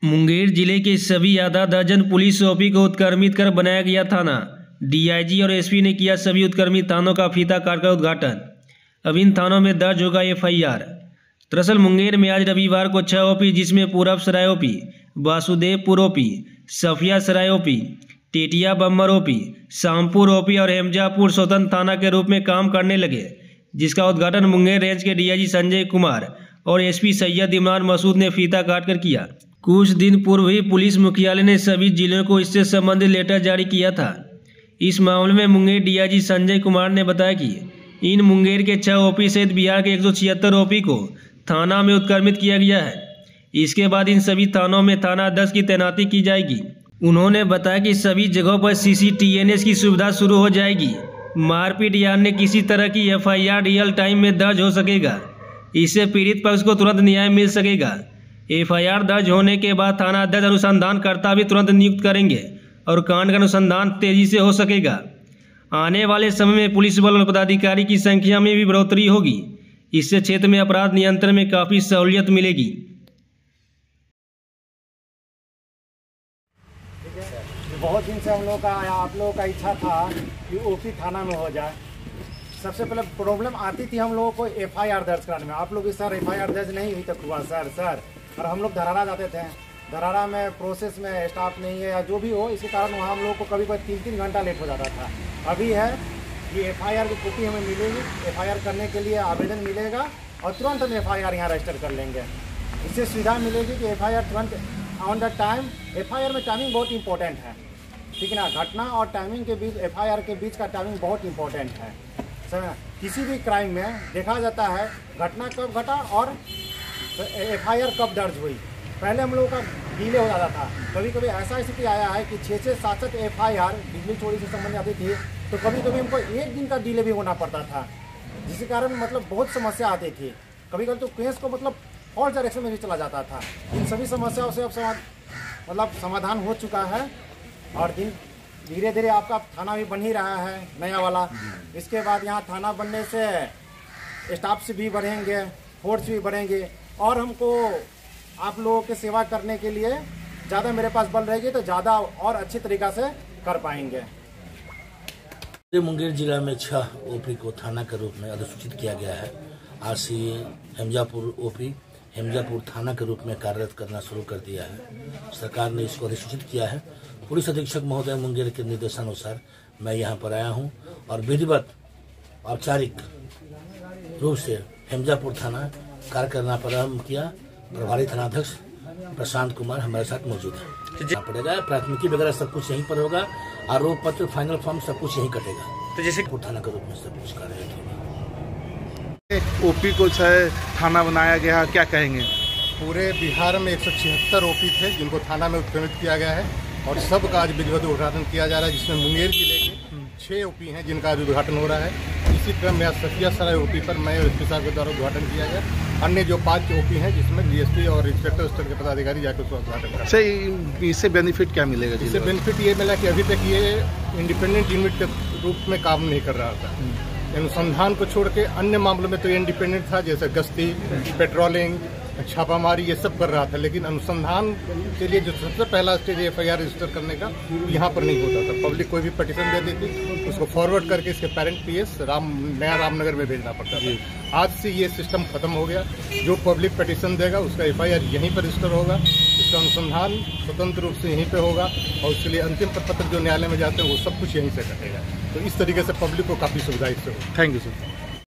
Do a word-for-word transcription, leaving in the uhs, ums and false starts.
मुंगेर जिले के सभी आधा दर्जन पुलिस ओपी को उत्क्रमित कर बनाया गया थाना। डीआईजी और एसपी ने किया सभी उत्क्रमित थानों का फीता काटकर उद्घाटन। अब इन थानों में दर्ज होगा एफआईआर। दरअसल मुंगेर में आज रविवार को छह ओपी, जिसमें Purab Sarai OP, Vasudevpur OP, Safia Sarai OP, Tetia Bambar OP, Shampur OP और हेमजापुर स्वतंत्र थाना के रूप में काम करने लगे, जिसका उद्घाटन मुंगेर रेंज के डीआईजी संजय कुमार और एसपी सैयद इमरान मसूद ने फीता काटकर किया। कुछ दिन पूर्व ही पुलिस मुख्यालय ने सभी जिलों को इससे संबंधित लेटर जारी किया था। इस मामले में मुंगेर डीआईजी संजय कुमार ने बताया कि इन मुंगेर के छह ओपी सहित बिहार के एक सौ छिहत्तर ओपी को थाना में उत्क्रमित किया गया है। इसके बाद इन सभी थानों में थाना अध्यक्ष की तैनाती की जाएगी। उन्होंने बताया कि सभी जगहों पर सीसीटीएनएस की सुविधा शुरू हो जाएगी। मारपीट या अन्य किसी तरह की एफआईआर रियल टाइम में दर्ज हो सकेगा। इससे पीड़ित पक्ष को तुरंत न्याय मिल सकेगा। एफआईआर दर्ज होने के बाद थाना अध्यक्ष अनुसंधानकर्ता भी तुरंत नियुक्त करेंगे और कांड का अनुसंधान तेजी से हो सकेगा। आने वाले समय में पुलिस बल और पदाधिकारी की संख्या में भी बढ़ोतरी होगी। इससे क्षेत्र में अपराध नियंत्रण में काफी सहूलियत मिलेगी। बहुत दिन से हम लोग का आप लोगों का इच्छा था कि ओपी थाना में हो जाए। सबसे पहले प्रॉब्लम आती थी हम लोगों को एफआईआर दर्ज कराने में। आप लोग सर एफआईआर दर्ज नहीं हुई तक हुआ सर सर और हम लोग धरारा जाते थे। धरारा में प्रोसेस में स्टाफ नहीं है या जो भी हो, इसके कारण वहाँ हम लोग को कभी कभी तीन तीन घंटा लेट हो जाता था। अभी है कि एफआईआर की कॉपी हमें मिलेगी, एफआईआर करने के लिए आवेदन मिलेगा और तुरंत हम एफआईआर यहाँ रजिस्टर कर लेंगे। इससे सुविधा मिलेगी कि एफआईआर तुरंत ऑन द टाइम। एफआईआर में टाइमिंग बहुत इंपॉर्टेंट है, ठीक है ना। घटना और टाइमिंग के बीच, एफआईआर के बीच का टाइमिंग बहुत इंपॉर्टेंट है। सर किसी भी क्राइम में देखा जाता है घटना कब घटा और एफआईआर कब दर्ज हुई। पहले हम लोगों का डिले हो जाता था। कभी कभी ऐसा स्थिति आया है कि छः छः सात सात एफआईआर बिजली चोरी से संबंधित आती थी, तो कभी कभी हमको एक दिन का डिले भी होना पड़ता था, जिसके कारण मतलब बहुत समस्या आती थी। कभी कभी तो केस को मतलब और डायरेक्शन में भी चला जाता था। इन सभी समस्याओं से अब मतलब समाधान हो चुका है और दिन धीरे धीरे आपका थाना भी बन ही रहा है नया वाला। इसके बाद यहाँ थाना बनने से स्टाफ से भी बढ़ेंगे, फोर्स भी बढ़ेंगे और हमको आप लोगों की सेवा करने के लिए ज़्यादा मेरे पास बल रहेगी तो ज़्यादा और अच्छी तरीक़ा से कर पाएंगे। मुंगेर जिला में छह ओपी को थाना के रूप में अधिसूचित किया गया है। आज से हेमजापुर ओपी हेमजापुर थाना के रूप में कार्यरत करना शुरू कर दिया है। सरकार ने इसको अधिसूचित किया है। पुलिस अधीक्षक महोदय मुंगेर के निर्देशानुसार मैं यहाँ पर आया हूँ और विधिवत औपचारिक रूप से हेमजापुर थाना कार्य करना प्रारंभ किया। प्रभारी थानाध्यक्ष प्रशांत कुमार हमारे साथ मौजूद है। पड़ेगा प्राथमिकी वगैरह सब कुछ यहीं पर होगा, आरोप पत्र, फाइनल फॉर्म सब कुछ यहीं कटेगा। तो जैसे थाना के रूप में सब कुछ कार्य होगा। ओपी को छह थाना बनाया गया, क्या कहेंगे? पूरे बिहार में एक सौ छिहत्तर ओपी थे जिनको थाना में उत्क्रमित किया गया है और सबका आज विधिवत उद्घाटन किया जा रहा है, जिसमें मुंगेर जिले के छह ओपी हैं जिनका आज उद्घाटन हो रहा है। इसी क्रम में आज सफिया सराय ओपी पर मैं और एसपी साहब के द्वारा उद्घाटन किया गया। अन्य जो पांच ओपी हैं जिसमें डीएसपी और इंस्पेक्टर स्तर के पदाधिकारी जाकर उसका उद्घाटन करेंगे। सही, इससे बेनिफिट क्या मिलेगा? इससे बेनिफिट ये मिला कि अभी तक ये इंडिपेंडेंट यूनिट के रूप में काम नहीं कर रहा था। अनुसंधान को छोड़ के अन्य मामलों में तो ये इंडिपेंडेंट था, जैसे गश्ती, पेट्रोलिंग, छापामारी ये सब कर रहा था। लेकिन अनुसंधान के लिए जो सबसे पहला स्टेज एफआईआर रजिस्टर करने का यहाँ पर नहीं होता था। पब्लिक कोई भी पटिशन दे देती, उसको फॉरवर्ड करके इसके पेरेंट पीएस राम नया रामनगर में भेजना पड़ता था। आज से ये सिस्टम खत्म हो गया। जो पब्लिक पटिशन देगा उसका एफआईआर यहीं पर रजिस्टर होगा, इसका अनुसंधान स्वतंत्र रूप से यहीं पर होगा और उसके लिए अंतिम प्रपत्र जो न्यायालय में जाते हैं वो सब कुछ यहीं से कटेगा। तो इस तरीके से पब्लिक को काफ़ी सुविधा इससे होगी। Thank you sir.